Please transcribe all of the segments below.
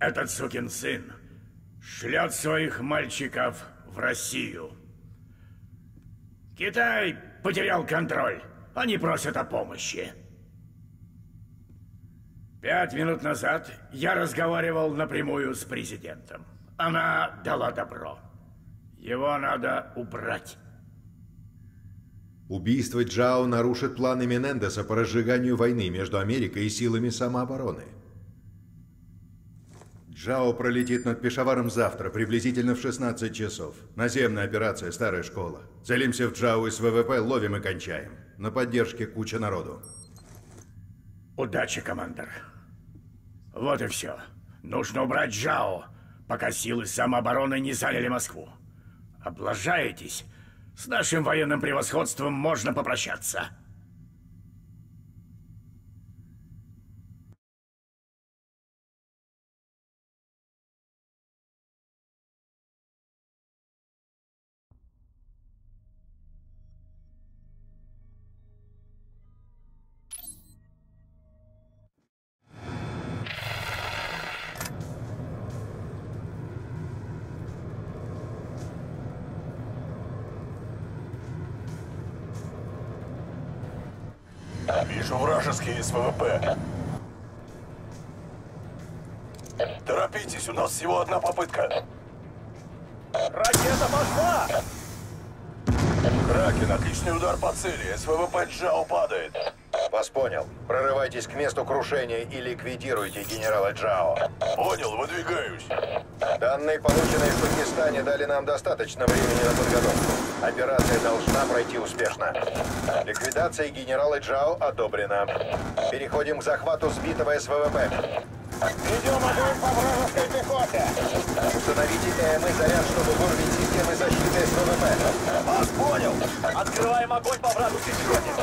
Этот сукин сын шлет своих мальчиков в Россию. Китай потерял контроль. Они просят о помощи. 5 минут назад я разговаривал напрямую с президентом. Она дала добро. Его надо убрать. Убийство Джао нарушит планы Менендеса по разжиганию войны между Америкой и силами самообороны. Джао пролетит над Пешаваром завтра, приблизительно в 16 часов. Наземная операция «Старая школа». Целимся в Джао из ВВП, ловим и кончаем. На поддержке куча народу. Удачи, командир. Вот и все. Нужно убрать Джао, пока силы самообороны не заняли Москву. Облажаетесь, с нашим военным превосходством можно попрощаться. Вижу вражеские СВВП. Торопитесь, у нас всего одна попытка. Ракета пошла! Кракен, отличный удар по цели. СВВП Джао падает. Вас понял. Прорывайтесь к месту крушения и ликвидируйте генерала Джао. Понял, выдвигаюсь. Данные, полученные в Пакистане, дали нам достаточно времени на подготовку. Операция должна пройти успешно. Ликвидация генерала Джао одобрена. Переходим к захвату сбитого СВВП. Ведем огонь по вражеской пехоте. Установите ЭМИ заряд, чтобы вырубить системы защиты СВВП. Вас понял. Открываем огонь по вражеской пехоте.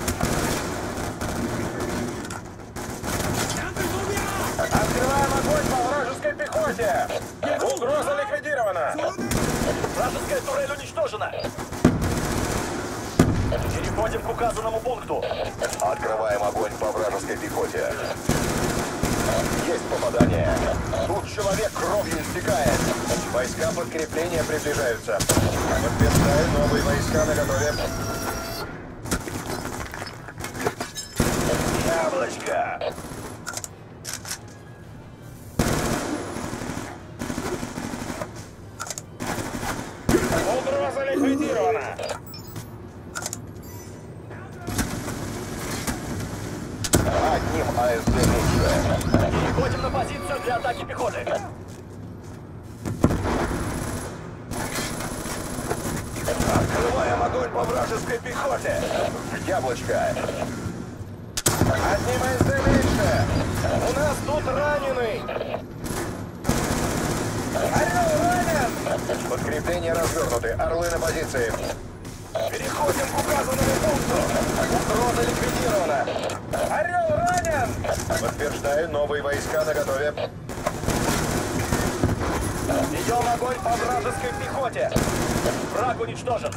Открываем огонь по вражеской пехоте! Угроза ликвидирована! Вражеская турель уничтожена! Переходим к указанному пункту. Открываем огонь по вражеской пехоте. Есть попадание. Тут человек кровью истекает. Войска подкрепления приближаются. Подтверждаю, новые войска наготове. Яблочко! Угроза ликвидирована! Одним АСД меньше. Переходим на позицию для атаки пехоты. Открываем огонь по вражеской пехоте. Яблочко. Одним АСД меньше. У нас тут раненый. Орел ранен. Подкрепления развернуты. Орлы на позиции. Переходим к указанному пункту. Угроза ликвидирована. Орел ранен. Подтверждаю, новые войска наготове. Ведем огонь по вражеской пехоте. Враг уничтожен.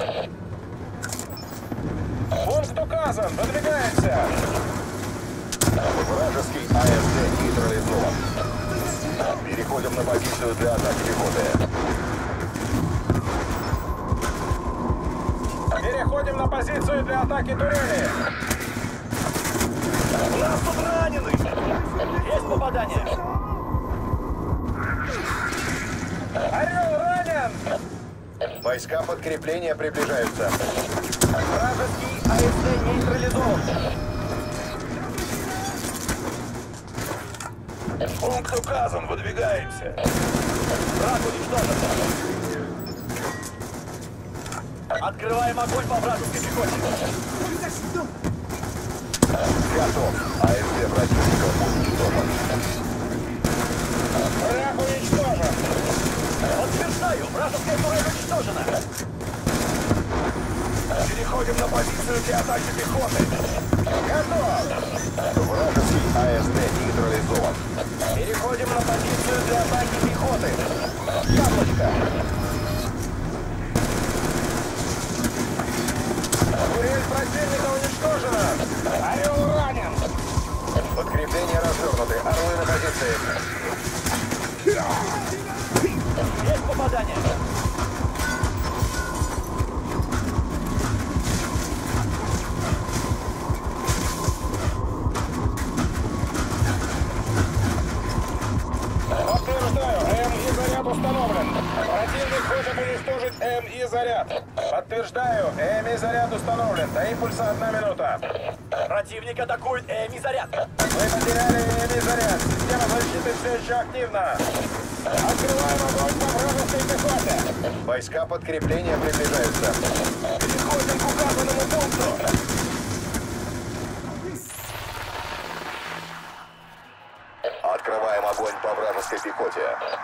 Пункт указан. Выдвигаемся. Вражеский АСД нейтрализован. Переходим на позицию для атаки пехоты. Переходим на позицию для атаки турели. У нас тут раненый. Есть попадание. Орел ранен. Войска подкрепления приближаются. Вражеский АСД нейтрализован. Пункт указан, выдвигаемся. Враг уничтожен. Открываем огонь по вражеской пехоте. Готов. АСД противника уничтожен. Враг уничтожен. Подтверждаю, вражеская турель уничтожена. Переходим на позицию для атаки пехоты. Готов. Вражеский АСД нейтрализован. Переходим на позицию для атаки пехоты. Яблочко. Турель противника уничтожена. Орел ранен. Подкрепления развернуты. Орлы на позиции. Есть попадание! Подтверждаю, МИ заряд установлен. Противник хочет уничтожить МИ заряд. Подтверждаю, МИ заряд установлен. До импульса 1 минута. Противник атакует МИ заряд. Мы потеряли МИ заряд. Система защиты все еще активна. Открываем огонь по вражеской пехоте. Войска подкрепления приближаются. Переходим к указанному пункту. Открываем огонь по вражеской пехоте.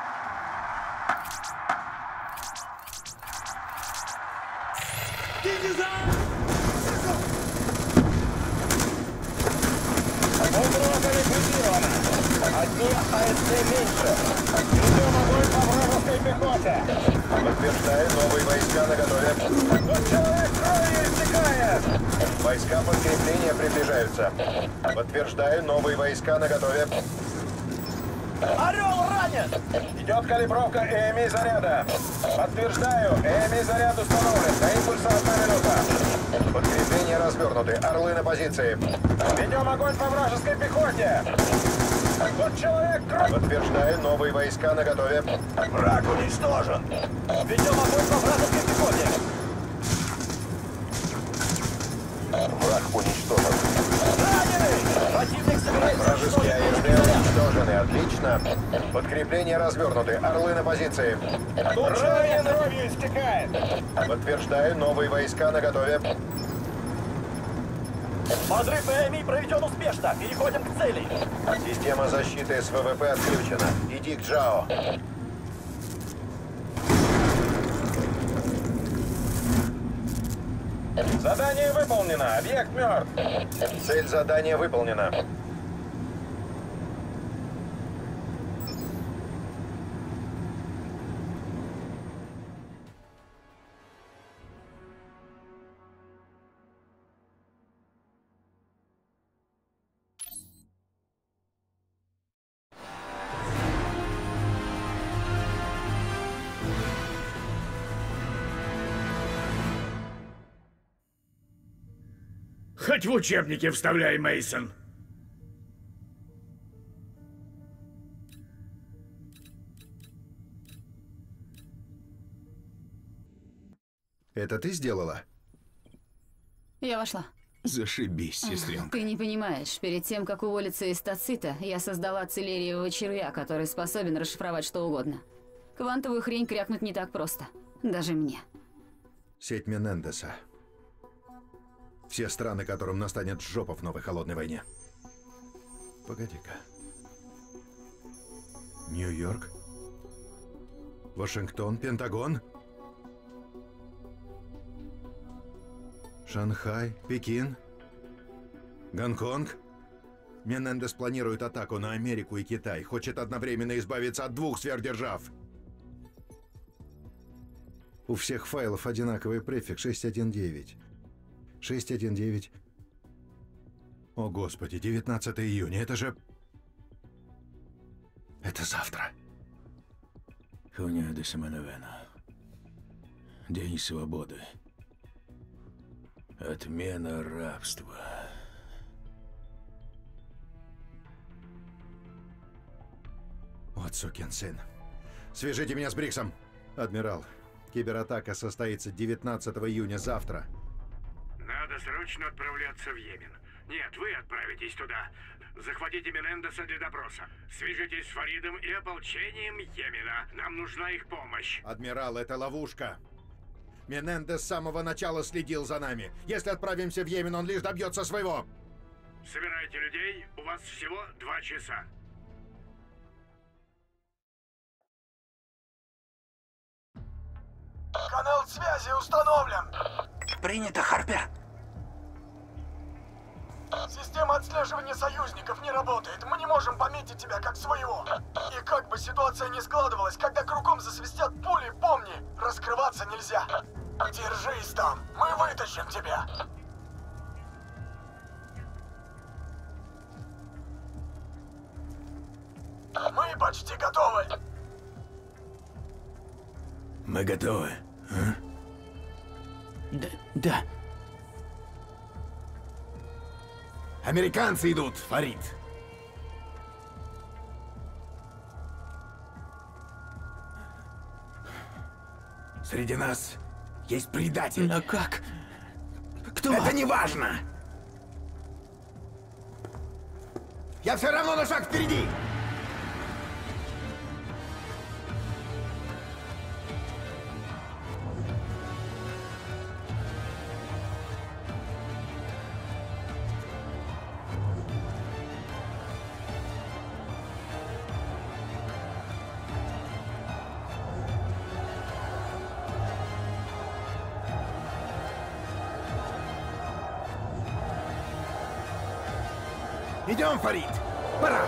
Угроза ликвидирована. Одни АСЦ меньше. Ведем огонь по вражеской пехоте. Подтверждаю, новые войска наготове. Вот человек кровью истекает. Войска подкрепления приближаются. Подтверждаю, новые войска наготове. Орел ранен. Идет калибровка ЭМИ заряда. Подтверждаю, ЭМИ заряд установлен. До импульса 1 минута. Подкрепления развернуты. Орлы на позиции. Ведем огонь по вражеской пехоте. Вот человек кровью. Подтверждаю, новые войска наготове. Враг уничтожен. Ведем огонь по вражеской пехоте. Враг уничтожен. Раненый! Противник собирается Вражеские уничтожить АСД заряд. уничтожены. Отлично. Подкрепления развернуты. Орлы на позиции. Тут ранен, кровью истекает. Подтверждаю, новые войска наготове. Подрыв ЭМИ проведен успешно. Переходим к цели. Система защиты СВВП отключена. Иди к Джао. Задание выполнено. Объект мертв. Цель задания выполнена. Хоть в учебнике вставляй, Мейсон. Это ты сделала? Я вошла. Зашибись, сестренка. Ты не понимаешь, перед тем, как уволиться из Тацита, я создала целериевого червя, который способен расшифровать что угодно. Квантовую хрень крякнуть не так просто. Даже мне. Сеть Менендеса. Все страны, которым настанет жопа в новой холодной войне. Погоди-ка. Нью-Йорк? Вашингтон? Пентагон? Шанхай? Пекин? Гонконг? Менендес планирует атаку на Америку и Китай. Хочет одновременно избавиться от двух сверхдержав. У всех файлов одинаковый префикс 619. 619. О, Господи, 19 июня. Это же... Это завтра. Хуйня де Семеновена. День свободы. Отмена рабства. Вот сукин сын. Свяжите меня с Бриксом. Адмирал, кибератака состоится 19 июня завтра. Надо срочно отправляться в Йемен. Нет, вы отправитесь туда. Захватите Менендеса для допроса. Свяжитесь с Фаридом и ополчением Йемена. Нам нужна их помощь. Адмирал, это ловушка. Менендес с самого начала следил за нами. Если отправимся в Йемен, он лишь добьется своего. Собирайте людей. У вас всего 2 часа. Канал связи установлен. Принято, Харпер. Система отслеживания союзников не работает. Мы не можем пометить тебя как своего. И как бы ситуация ни складывалась, когда кругом засвистят пули, помни, раскрываться нельзя. Держись там, мы вытащим тебя. Мы почти готовы. Мы готовы. Да. Американцы идут, Фарид. Среди нас есть предатель. Но как? Кто? Это не важно. Я все равно на шаг впереди. Идем, Фарид! Пора!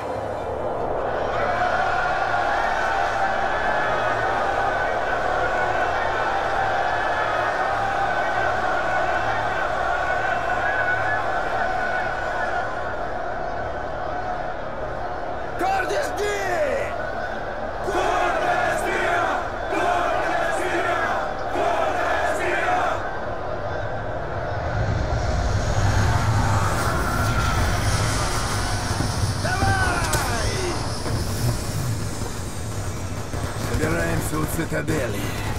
Собираемся у цитадели.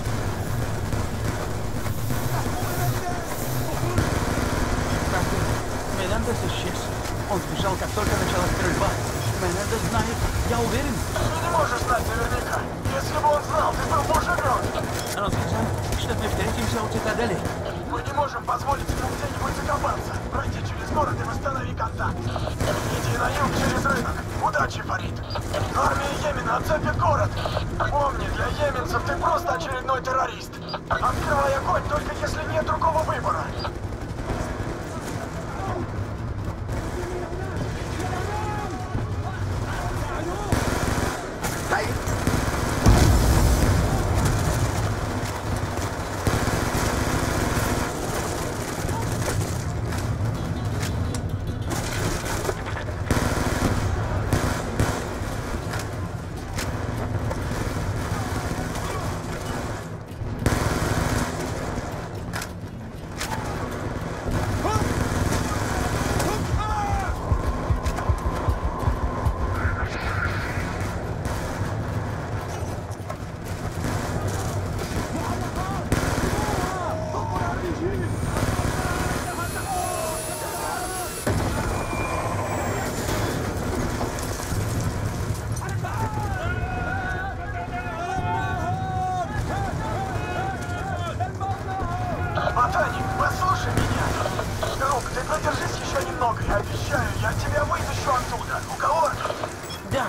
Менендес исчез. Он сбежал, как только началась стрельба. Менендес знает. Я уверен. Ты не можешь знать наверняка. Если бы он знал, ты был бы уже мертв. Он сказал, что мы встретимся у цитадели. Мы не можем позволить ему где-нибудь закопаться. Пройди через город и восстанови контакт. Иди на юг через рынок. Удачи, Фарид. Армия Йемена оцепит город. Помни, для йеменцев ты просто очередной террорист. Открывай огонь, только если нет другого выбора. Ботаник, послушай меня. Друг, ты продержись еще немного. Я обещаю, я тебя вытащу оттуда. Уговор? Да.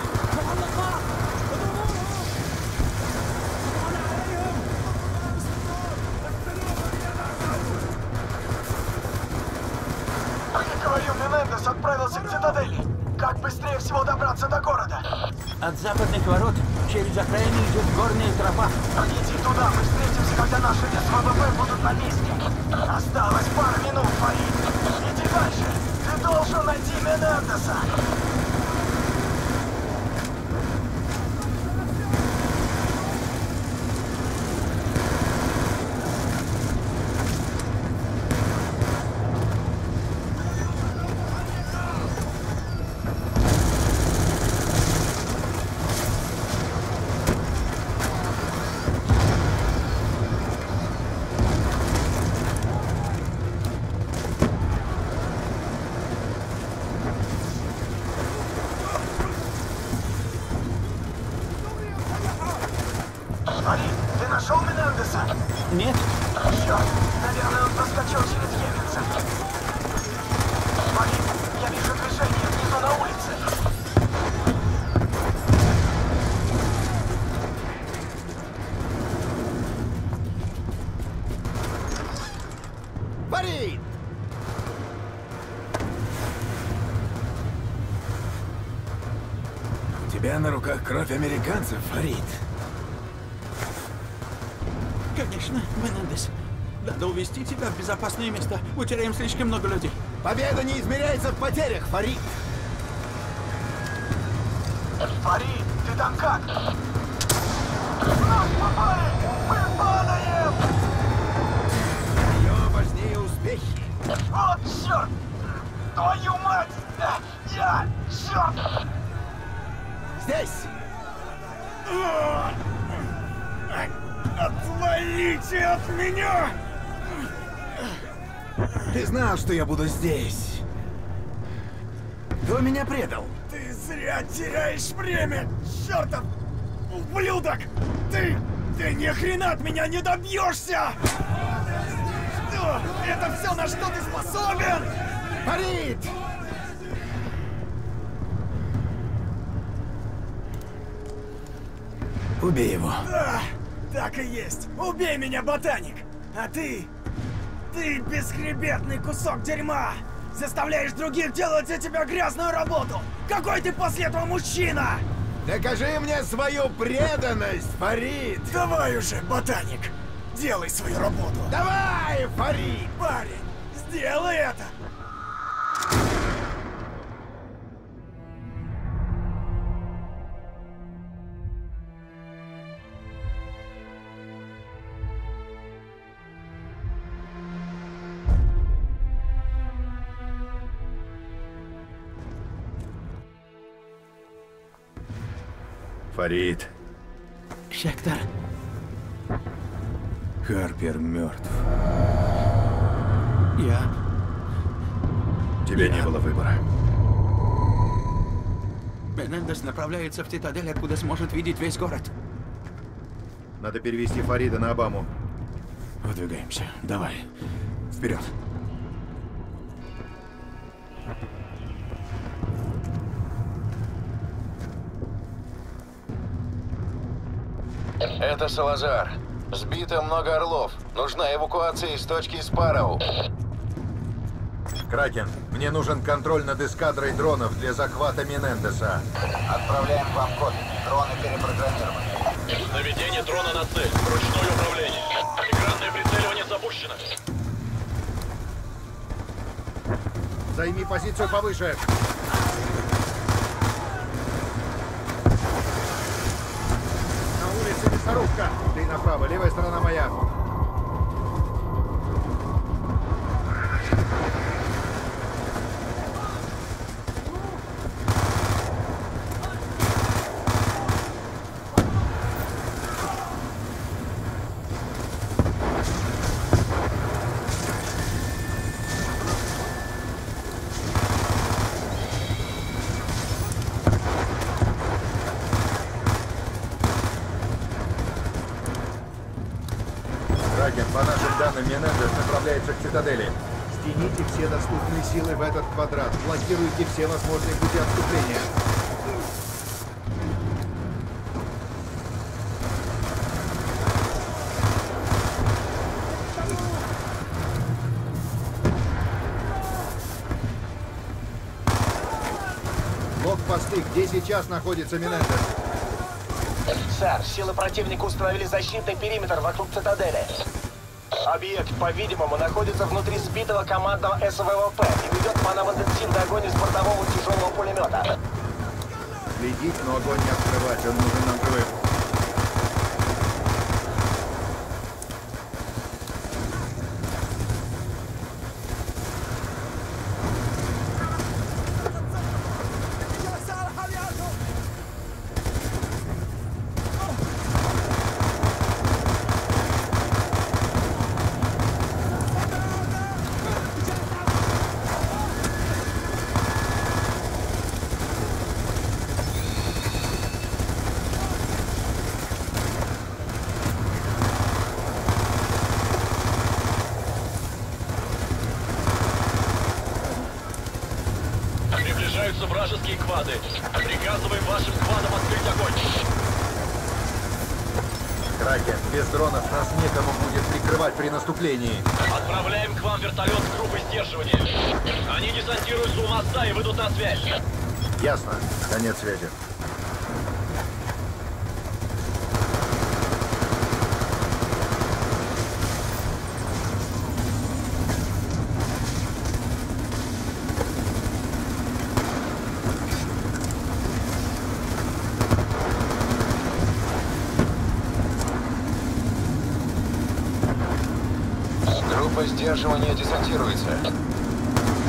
Я говорю, Менендес отправился к цитадели. Как быстрее всего добраться до города? От западных ворот через окраины идет горная тропа. Иди туда, мы встретимся, когда наши СВВП будут на месте. Осталось пару минут, Фарид. Иди дальше. Ты должен найти Менендеса. Фарид, ты нашел Менендеса? Нет. Черт, наверное, он проскочил через йеменцев. Фарид, я вижу движение внизу на улице. Фарид! У тебя на руках кровь американцев, Фарид. Конечно, Менендес. Надо увезти тебя в безопасное место. Мы теряем слишком много людей. Победа не измеряется в потерях, Фарид. Фарид, ты там как? Нас попали! Мы в Черт! Твою мать! Черт! Здесь! Отвалите от меня! Ты знал, что я буду здесь. Кто меня предал? Ты зря теряешь время, чертов ублюдок! Ты ни хрена от меня не добьешься! Что? Это все, на что ты способен? Фарид! Убей его. Да, так и есть. Убей меня, ботаник! А ты бесхребетный кусок дерьма! Заставляешь других делать за тебя грязную работу! Какой ты после этого мужчина! Докажи мне свою преданность, Фарид! Давай уже, ботаник! Делай свою работу! Давай, Фарид! Парень, сделай это! Фарид. Хектор. Харпер мертв. У тебя не было выбора. Менендес направляется в цитадель, откуда сможет видеть весь город. Надо перевести Фарида на Обаму. Выдвигаемся. Давай. Вперед. Это Салазар. Сбито много орлов. Нужна эвакуация из точки Спарроу. Кракен, мне нужен контроль над эскадрой дронов для захвата Менендеса. Отправляем вам код. Дроны перепрограммированы. Наведение дрона на цель. Ручное управление. Экранное прицеливание запущено. Займи позицию повыше. На улице мясорубка. Ты направо, левая сторона моя. По нашим данным, Менендес направляется к цитадели. Стяните все доступные силы в этот квадрат. Блокируйте все возможные пути отступления. Блокпосты, где сейчас находится Менендес? Сэр, силы противника установили защитный периметр вокруг цитадели. Объект, по-видимому, находится внутри сбитого командного СВВП и ведет маново-интенсивный огонь из бортового тяжелого пулемета. Следить, но огонь не открывать, он нужен нам живым. Приближаются вражеские квады. Приказываем вашим квадам открыть огонь. Кракен, без дронов нас некому будет прикрывать при наступлении. Отправляем к вам вертолет с группой сдерживания. Они десантируются у моста и выйдут на связь. Ясно. Конец связи. Группа сдерживания десантируется.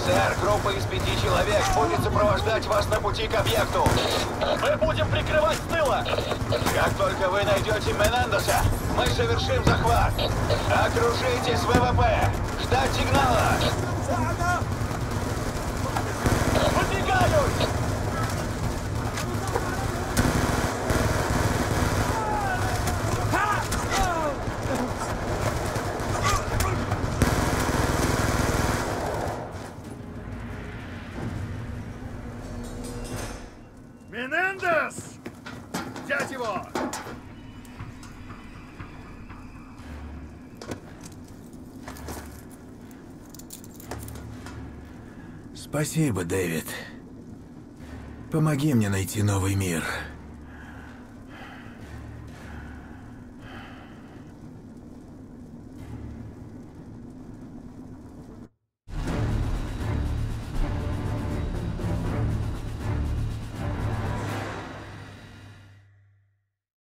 Сэр, группа из 5 человек будет сопровождать вас на пути к объекту. Мы будем прикрывать с тыла! Как только вы найдете Менендеса, мы совершим захват. Окружите с ВВП. Ждать сигнала. Выдвигаюсь! Менендес! Взять его! Спасибо, Дэвид. Помоги мне найти новый мир.